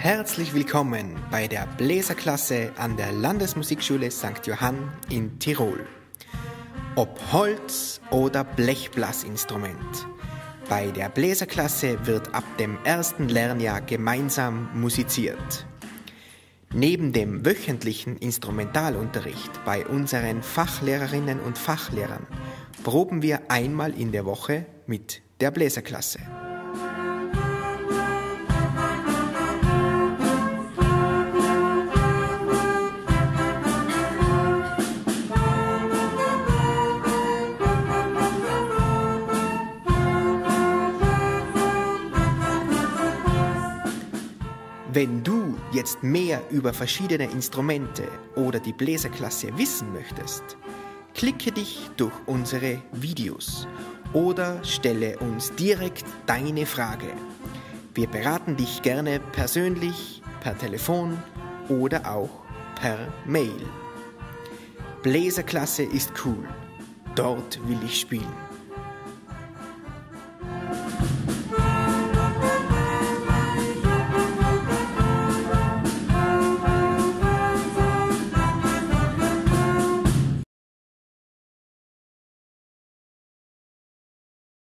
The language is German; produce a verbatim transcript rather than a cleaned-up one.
Herzlich willkommen bei der Bläserklasse an der Landesmusikschule Sankt Johann in Tirol. Ob Holz- oder Blechblasinstrument. Bei der Bläserklasse wird ab dem ersten Lernjahr gemeinsam musiziert. Neben dem wöchentlichen Instrumentalunterricht bei unseren Fachlehrerinnen und Fachlehrern proben wir einmal in der Woche mit der Bläserklasse. Wenn du jetzt mehr über verschiedene Instrumente oder die Bläserklasse wissen möchtest, klicke dich durch unsere Videos oder stelle uns direkt deine Frage. Wir beraten dich gerne persönlich, per Telefon oder auch per Mail. Bläserklasse ist cool, dort will ich spielen.